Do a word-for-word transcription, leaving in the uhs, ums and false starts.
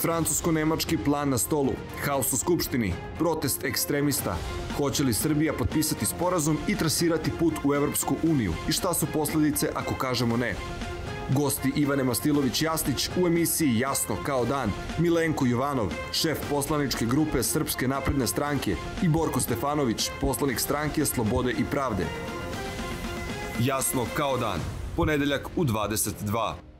Francusko-nemački plan na stolu, haos u Skupštini, protest ekstremista. Hoće li Srbija potpisati sporazum i trasirati put u Evropsku uniju i šta su posledice ako kažemo ne? Gosti Ivane Mastilović-Jasnić u emisiji Jasno kao dan, Milenko Jovanov, šef poslaničke grupe Srpske napredne stranke i Borko Stefanović, poslanik stranke Slobode i pravde. Jasno kao dan, ponedeljak u dvadeset dva.